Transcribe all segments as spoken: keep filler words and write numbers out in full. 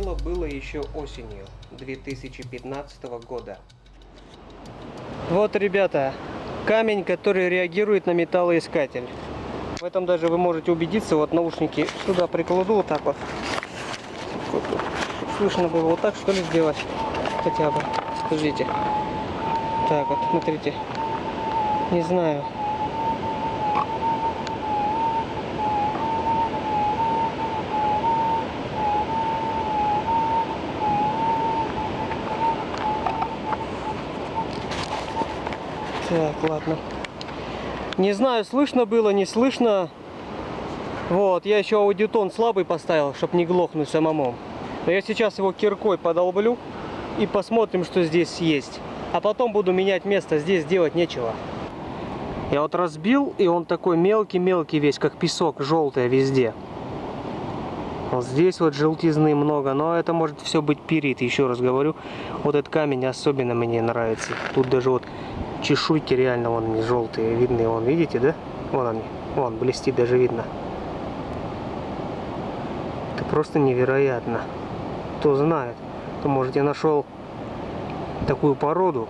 дело было еще осенью две тысячи пятнадцатого года. Вот, ребята, камень, который реагирует на металлоискатель. В этом даже вы можете убедиться. Вот наушники сюда прикладу вот так вот. Слышно было вот так, что ли, сделать? Хотя бы. Скажите. Так вот, смотрите. Не знаю. Так, ладно. Не знаю, слышно было, не слышно. Вот, я еще аудиотон слабый поставил, чтобы не глохнуть самому. Но я сейчас его киркой подолблю и посмотрим, что здесь есть. А потом буду менять место, здесь делать нечего. Я вот разбил, и он такой мелкий-мелкий весь, как песок, желтый везде. Вот здесь вот желтизны много, но это может все быть пирит, еще раз говорю. Вот этот камень особенно мне нравится. Тут даже вот чешуйки реально вон они желтые, видны, вон, видите, да? Вон они, вон, блестит, даже видно. Это просто невероятно. Кто знает, то может я нашел такую породу,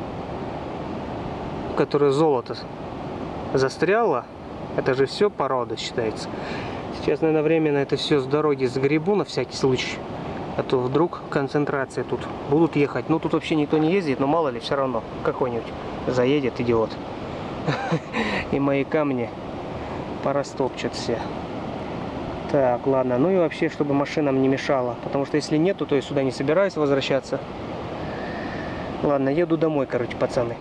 в которой золото застряло. Это же все порода считается. Сейчас, наверное, временно это все с дороги сгребу на всякий случай. А то вдруг концентрация тут. Будут ехать. Ну, тут вообще никто не ездит, но мало ли, все равно какой-нибудь заедет идиот. И мои камни порастопчут все. Так, ладно. Ну и вообще, чтобы машинам не мешало. Потому что если нету, то я сюда не собираюсь возвращаться. Ладно, еду домой, короче, пацаны.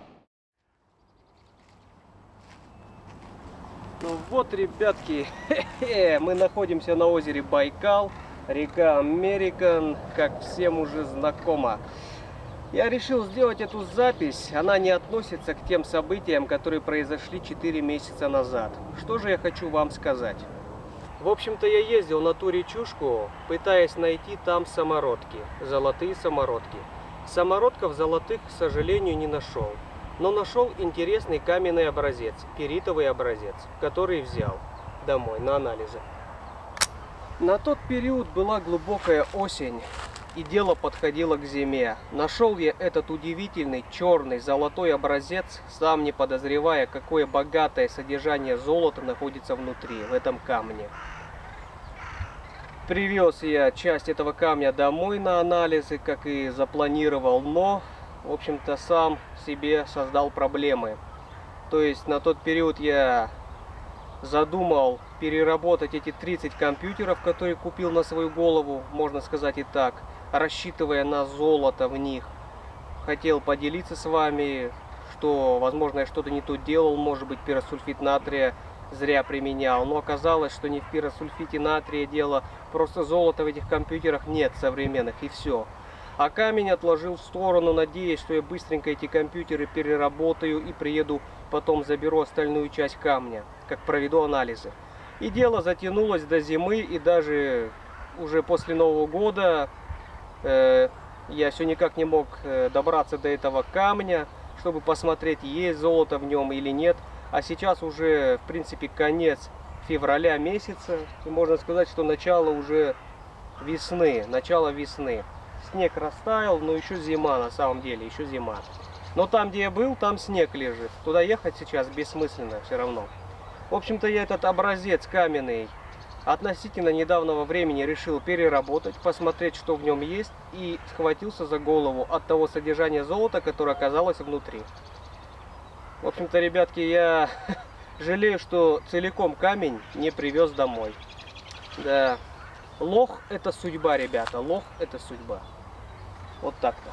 Ну вот, ребятки, мы находимся на озере Байкал, река Американ, как всем уже знакомо. Я решил сделать эту запись, она не относится к тем событиям, которые произошли четыре месяца назад. Что же я хочу вам сказать? В общем-то, я ездил на ту речушку, пытаясь найти там самородки, золотые самородки. Самородков золотых, к сожалению, не нашел. Но нашел интересный каменный образец, пиритовый образец, который взял домой на анализы. На тот период была глубокая осень, и дело подходило к зиме. Нашел я этот удивительный черный золотой образец, сам не подозревая, какое богатое содержание золота находится внутри, в этом камне. Привез я часть этого камня домой на анализы, как и запланировал, но... в общем-то, сам себе создал проблемы. То есть на тот период я задумал переработать эти тридцать компьютеров, которые купил на свою голову, можно сказать и так, рассчитывая на золото в них. Хотел поделиться с вами, что, возможно, я что-то не то делал, может быть, пиросульфид натрия зря применял. Но оказалось, что не в пиросульфите натрия дело, просто золота в этих компьютерах нет современных, и все. А камень отложил в сторону, надеясь, что я быстренько эти компьютеры переработаю и приеду, потом заберу остальную часть камня, как проведу анализы. И дело затянулось до зимы, и даже уже после Нового года э, я все никак не мог э, добраться до этого камня, чтобы посмотреть, есть золото в нем или нет. А сейчас уже, в принципе, конец февраля месяца, и можно сказать, что начало уже весны, начало весны. Снег растаял, но еще зима, на самом деле, еще зима. Но там, где я был, там снег лежит. Туда ехать сейчас бессмысленно все равно. В общем-то, я этот образец каменный относительно недавнего времени решил переработать, посмотреть, что в нем есть, и схватился за голову от того содержания золота, которое оказалось внутри. В общем-то, ребятки, я жалею, что целиком камень не привез домой. Да. Лох — это судьба, ребята. Лох — это судьба. Вот так-то.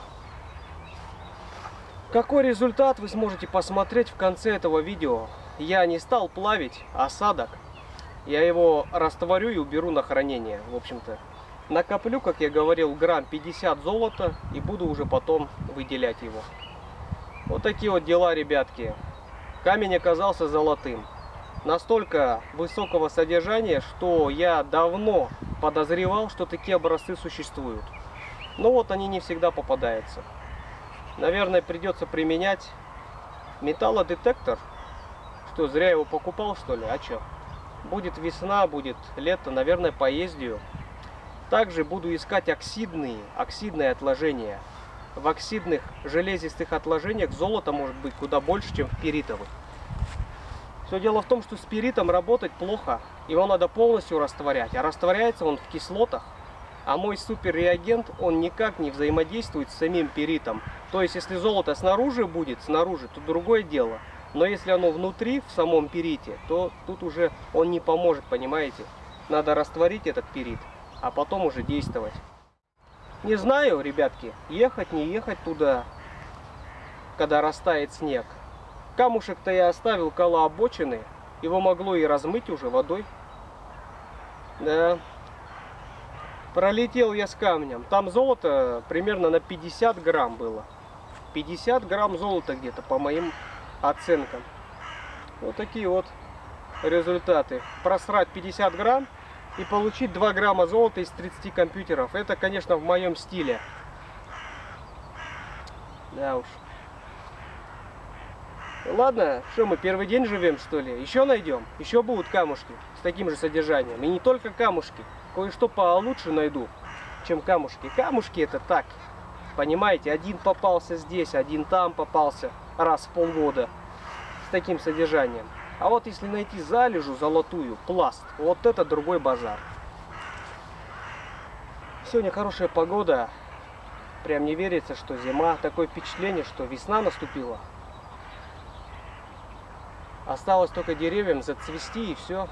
Какой результат вы сможете посмотреть в конце этого видео. Я не стал плавить осадок. Я его растворю и уберу на хранение. В общем-то, накоплю, как я говорил, грамм пятьдесят золота и буду уже потом выделять его. Вот такие вот дела, ребятки. Камень оказался золотым. Настолько высокого содержания, что я давно подозревал, что такие образцы существуют. Но вот они не всегда попадаются. Наверное, придется применять металлодетектор. Что, зря его покупал, что ли? А что? Будет весна, будет лето, наверное, поездию. Также буду искать оксидные, оксидные отложения. В оксидных железистых отложениях золото может быть куда больше, чем в пиритовых. Все дело в том, что с пиритом работать плохо. Его надо полностью растворять. А растворяется он в кислотах. А мой суперреагент, он никак не взаимодействует с самим пиритом. То есть, если золото снаружи будет, снаружи, то другое дело. Но если оно внутри, в самом пирите, то тут уже он не поможет, понимаете? Надо растворить этот пирит, а потом уже действовать. Не знаю, ребятки, ехать, не ехать туда, когда растает снег. Камушек-то я оставил около обочины, его могло и размыть уже водой. Да. Пролетел я с камнем. Там золото примерно на пятьдесят грамм было. пятьдесят грамм золота где-то, по моим оценкам. Вот такие вот результаты. Просрать пятьдесят грамм и получить два грамма золота из тридцати компьютеров. Это, конечно, в моем стиле. Да уж. Ладно, что мы первый день живем, что ли? Еще найдем. Еще будут камушки с таким же содержанием. И не только камушки. Кое-что получше найду, чем камушки. Камушки это так. Понимаете, один попался здесь, один там попался раз в полгода. С таким содержанием. А вот если найти залежу золотую, пласт, вот это другой базар. Сегодня хорошая погода. Прям не верится, что зима. Такое впечатление, что весна наступила. Осталось только деревьям зацвести и все.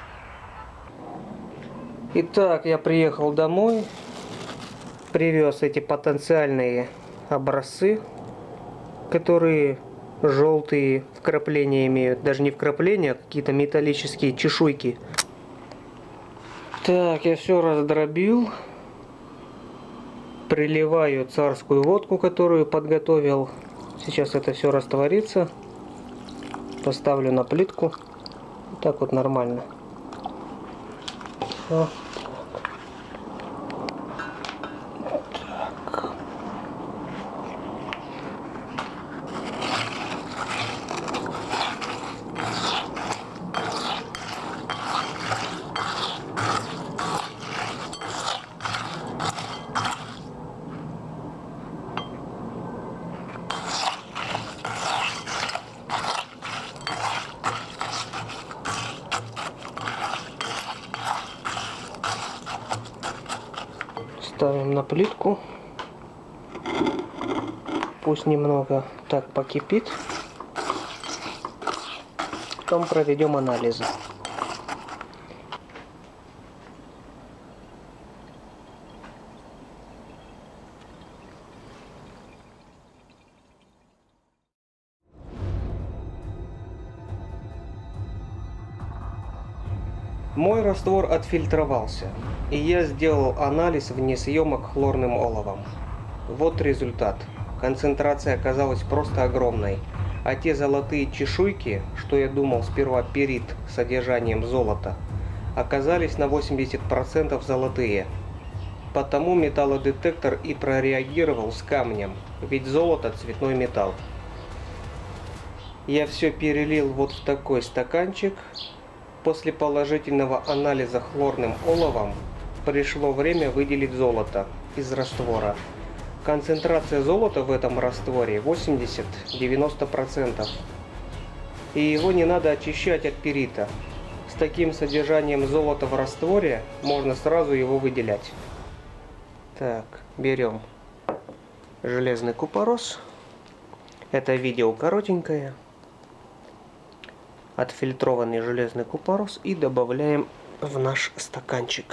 Итак, я приехал домой. Привез эти потенциальные образцы, которые желтые вкрапления имеют. Даже не вкрапления, а какие-то металлические чешуйки. Так, я все раздробил. Приливаю царскую водку, которую подготовил. Сейчас это все растворится. Поставлю на плитку. Так вот нормально. Все. Ставим на плитку. Пусть немного так покипит. Потом проведем анализы. Мой раствор отфильтровался, и я сделал анализ вне съемок хлорным оловом. Вот результат. Концентрация оказалась просто огромной, а те золотые чешуйки, что я думал сперва пирит с содержанием золота, оказались на восемьдесят процентов золотые. Потому металлодетектор и прореагировал с камнем, ведь золото цветной металл. Я все перелил вот в такой стаканчик. После положительного анализа хлорным оловом пришло время выделить золото из раствора. Концентрация золота в этом растворе восемьдесят-девяносто процентов. И его не надо очищать от пирита. С таким содержанием золота в растворе можно сразу его выделять. Так, берем железный купорос. Это видео коротенькое. Отфильтрованный железный купорос и добавляем в наш стаканчик.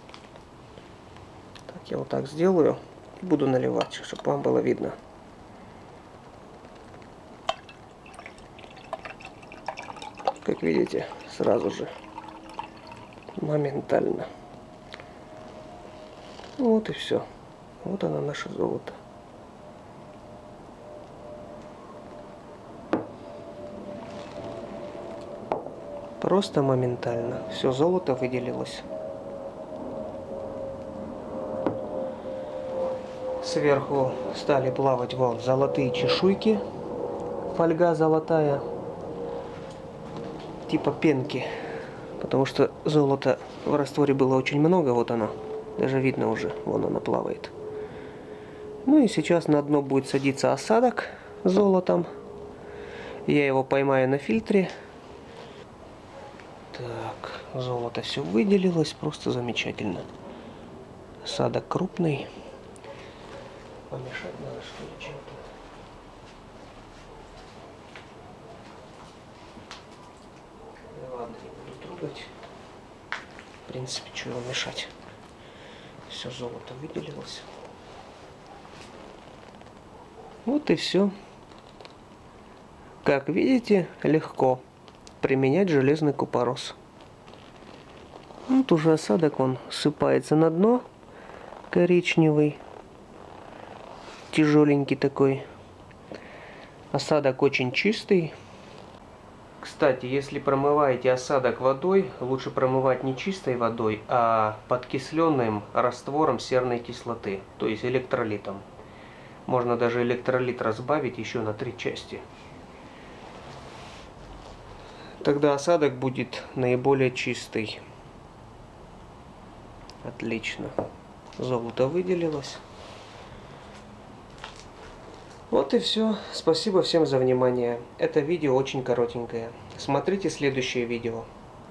Так, я вот так сделаю и буду наливать, чтобы вам было видно. Как видите, сразу же, моментально. Вот и все. Вот оно, наше золото. Просто моментально все золото выделилось. Сверху стали плавать вот золотые чешуйки. Фольга золотая. Типа пенки. Потому что золота в растворе было очень много. Вот оно. Даже видно уже, вон она плавает. Ну и сейчас на дно будет садиться осадок с золотом. Я его поймаю на фильтре. Так, золото все выделилось, просто замечательно. Осадок крупный. Помешать надо что ли чем-то. Ладно, не буду трогать. В принципе, что его мешать. Все золото выделилось. Вот и все. Как видите, легко применять железный купорос. Вот уже осадок, он сыпается на дно. Коричневый. Тяжеленький такой. Осадок очень чистый. Кстати, если промываете осадок водой, лучше промывать не чистой водой, а подкисленным раствором серной кислоты, то есть электролитом. Можно даже электролит разбавить еще на три части. Тогда осадок будет наиболее чистый. Отлично. Золото выделилось. Вот и все. Спасибо всем за внимание. Это видео очень коротенькое. Смотрите следующее видео.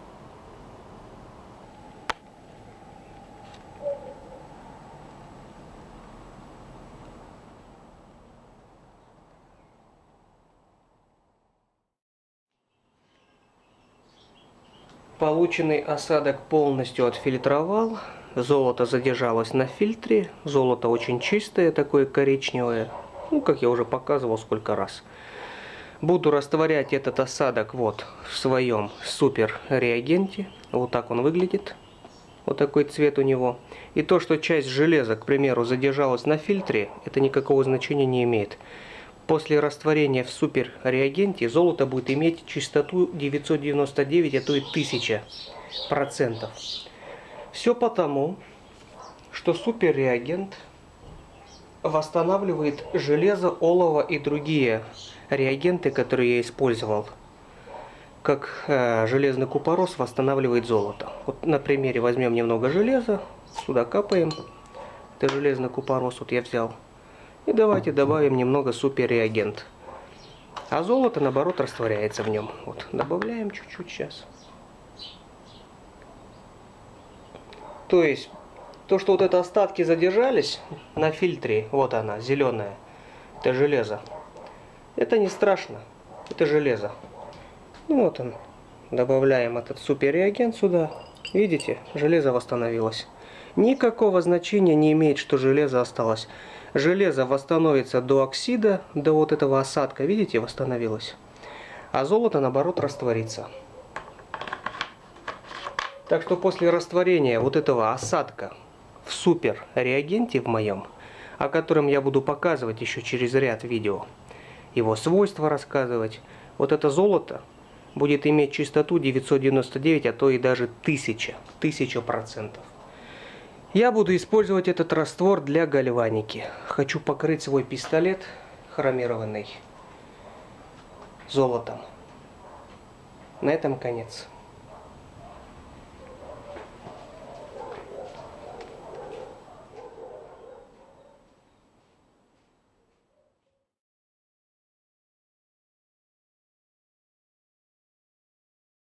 Полученный осадок полностью отфильтровал. Золото задержалось на фильтре. Золото очень чистое, такое коричневое. Ну, как я уже показывал сколько раз. Буду растворять этот осадок вот в своем супер реагенте. Вот так он выглядит. Вот такой цвет у него. И то, что часть железа, к примеру, задержалась на фильтре, это никакого значения не имеет. После растворения в супер реагенте золото будет иметь чистоту девятьсот девяносто девять, а то и тысяча процентов. Все потому, что супер реагент восстанавливает железо, олово и другие реагенты, которые я использовал. Как э, железный купорос восстанавливает золото. Вот на примере возьмем немного железа, сюда капаем. Это железный купорос, вот я взял. И давайте добавим немного супер реагент. А золото, наоборот, растворяется в нем. Вот, добавляем чуть-чуть сейчас. То есть, то, что вот это остатки задержались на фильтре, вот она, зеленая, это железо. Это не страшно, это железо. Ну вот он. Добавляем этот суперреагент сюда. Видите, железо восстановилось. Никакого значения не имеет, что железо осталось. Железо восстановится до оксида, до вот этого осадка, видите, восстановилось. А золото, наоборот, растворится. Так что после растворения вот этого осадка в супер реагенте в моем, о котором я буду показывать еще через ряд видео, его свойства рассказывать, вот это золото будет иметь чистоту девятьсот девяносто девять, а то и даже тысяча, тысяча процентов. Я буду использовать этот раствор для гальваники. Хочу покрыть свой пистолет хромированный золотом. На этом конец.